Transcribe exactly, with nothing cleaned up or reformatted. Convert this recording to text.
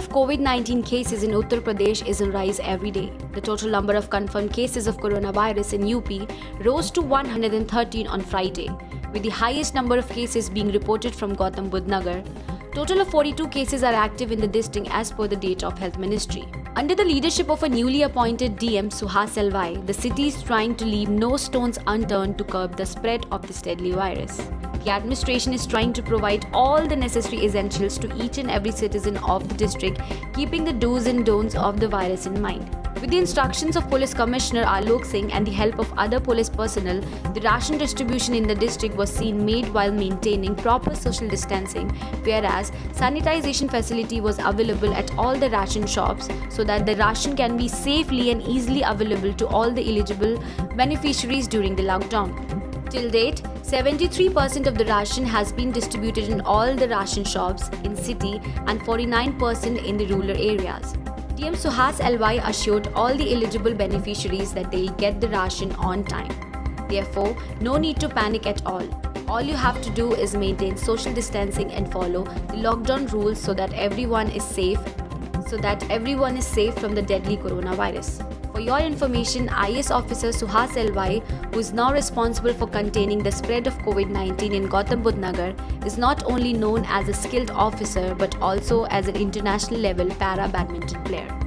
of COVID nineteen cases in Uttar Pradesh is on rise every day. The total number of confirmed cases of coronavirus in U P rose to one hundred thirteen on Friday, with the highest number of cases being reported from GautamBuddhNagar. Total of forty-two cases are active in the district as per the data of Health Ministry. Under the leadership of a newly appointed D M Suhas L Y, the city is trying to leave no stones unturned to curb the spread of this deadly virus. The administration is trying to provide all the necessary essentials to each and every citizen of the district, keeping the do's and don'ts of the virus in mind. With the instructions of Police Commissioner Alok Singh and the help of other police personnel, the ration distribution in the district was seen made while maintaining proper social distancing, whereas sanitization facility was available at all the ration shops so that the ration can be safely and easily available to all the eligible beneficiaries during the lockdown. Till date, seventy-three percent of the ration has been distributed in all the ration shops in city and forty-nine percent in the rural areas. D M Suhas L Y assured all the eligible beneficiaries that they will get the ration on time. Therefore, no need to panic at all. All you have to do is maintain social distancing and follow the lockdown rules so that everyone is safe, so that everyone is safe from the deadly coronavirus. For your information, I A S Officer Suhas L Y, who is now responsible for containing the spread of COVID nineteen in GautamBuddhNagar, is not only known as a skilled officer but also as an international level para badminton player.